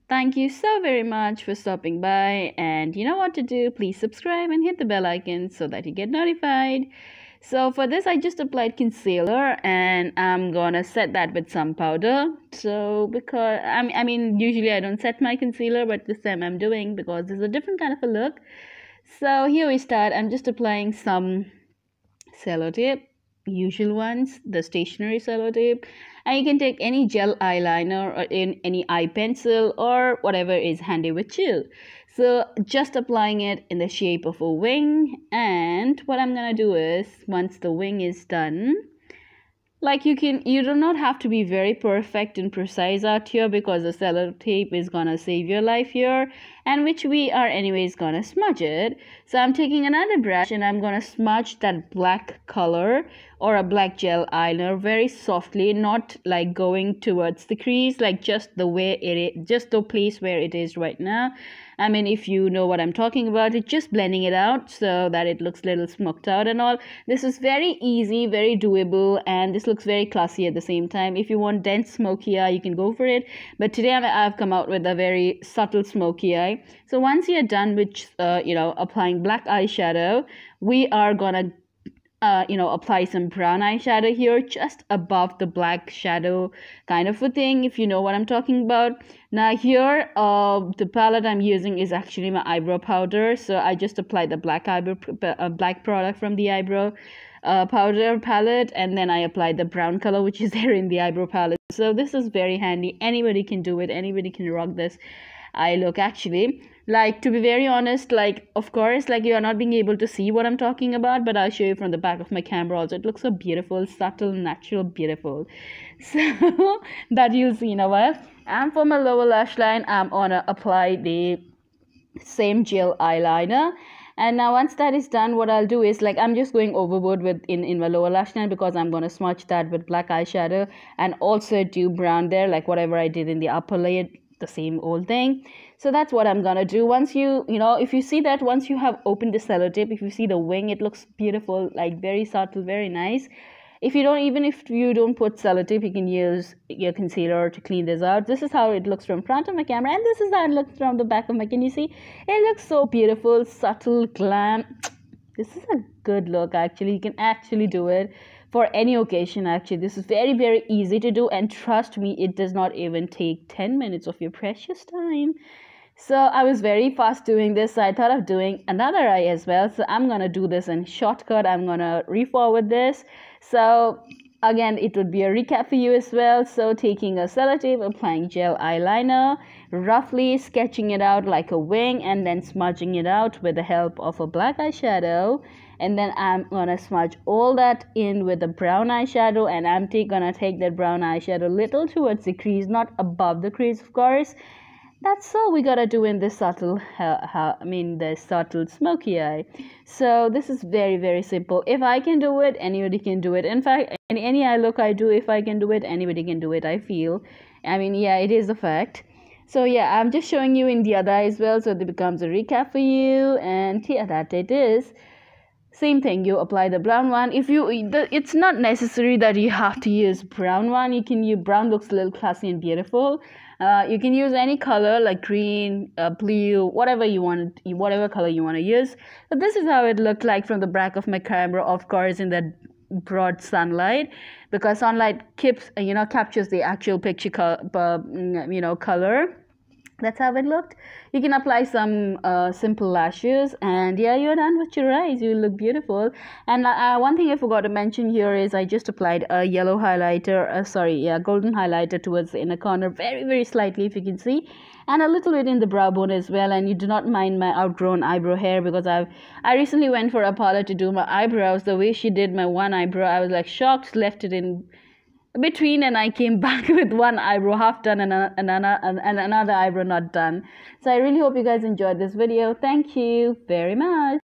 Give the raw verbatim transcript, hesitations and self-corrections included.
Thank you so very much for stopping by, and you know what to do. Please subscribe and hit the bell icon so that you get notified. So for this, I just applied concealer, and I'm gonna set that with some powder. So because I mean, I mean usually I don't set my concealer, but this time I'm doing because there's a different kind of a look. So here we start. I'm just applying some sellotape, usual ones, the stationery sellotape, and you can take any gel eyeliner or in any eye pencil or whatever is handy with you. So just applying it in the shape of a wing, and what I'm gonna do is once the wing is done, like you can you do not have to be very perfect and precise out here because the sellotape is gonna save your life here, and which we are anyways gonna smudge it. So I'm taking another brush and I'm gonna smudge that black color or a black gel eyeliner very softly, not like going towards the crease, like just the way it is, just the place where it is right now. I mean, if you know what I'm talking about, it's just blending it out so that it looks a little smoked out and all. This is very easy, very doable, and this looks very classy at the same time. If you want dense smoky eye, you can go for it. But today I've come out with a very subtle smoky eye. So once you're done with, uh, you know, applying black eyeshadow, we are gonna Uh, you know, apply some brown eyeshadow here just above the black shadow kind of a thing, if you know what I'm talking about. Now here, uh, the palette I'm using is actually my eyebrow powder. So I just applied the black eyebrow, uh, black product from the eyebrow uh, powder palette, and then I applied the brown color which is there in the eyebrow palette. So this is very handy. Anybody can do it. Anybody can rock this eye look actually. Like, to be very honest, like, of course, like, you are not being able to see what I'm talking about, but I'll show you from the back of my camera also. It looks so beautiful, subtle, natural, beautiful. So that you'll see in a while. And for my lower lash line, I'm gonna apply the same gel eyeliner. And now once that is done, what I'll do is, like, I'm just going overboard with in, in my lower lash line because I'm going to smudge that with black eyeshadow and also do brown there, like whatever I did in the upper layer, the same old thing. So that's what I'm gonna do. Once you you know if you see that, once you have opened the sellotape, if you see the wing, it looks beautiful, like very subtle, very nice. If you don't, even if you don't put sellotape, you can use your concealer to clean this out. This is how it looks from front of my camera, and this is how it looks from the back of my, can you see? It looks so beautiful, subtle, glam. This is a good look actually. You can actually do it for any occasion actually. This is very very easy to do, and trust me, it does not even take ten minutes of your precious time. So I was very fast doing this, so I thought of doing another eye as well. So I'm gonna do this in shortcut. I'm gonna re-forward this. So again, it would be a recap for you as well. So taking a sellotape, applying gel eyeliner, roughly sketching it out like a wing, and then smudging it out with the help of a black eyeshadow. And then I'm gonna smudge all that in with a brown eyeshadow, and I'm gonna take that brown eyeshadow little towards the crease, not above the crease, of course. That's all we gotta do in this subtle, uh, uh, I mean, the subtle smoky eye. So this is very, very simple. If I can do it, anybody can do it. In fact, any, any eye look I do, if I can do it, anybody can do it, I feel. I mean, yeah, it is a fact. So yeah, I'm just showing you in the other eye as well, so it becomes a recap for you. And yeah, that it is. Same thing, you apply the brown one. If you, the, it's not necessary that you have to use brown one. You can use, brown looks a little classy and beautiful. Uh, you can use any color like green, uh, blue, whatever you want, whatever color you want to use. But this is how it looked like from the back of my camera, of course, in that broad sunlight, because sunlight keeps, you know, captures the actual picture, co you know, color. That's how it looked. You can apply some uh, simple lashes, and yeah, you're done with your eyes. You look beautiful. And uh, one thing I forgot to mention here is I just applied a yellow highlighter, uh, sorry, yeah, golden highlighter towards the inner corner, very, very slightly, if you can see, and a little bit in the brow bone as well. And you do not mind my outgrown eyebrow hair, because I've I recently went for a parlor to do my eyebrows. The way she did my one eyebrow, I was like shocked, left it in between, and I came back with one eyebrow half done and, a, and, another, and another eyebrow not done. So I really hope you guys enjoyed this video. Thank you very much.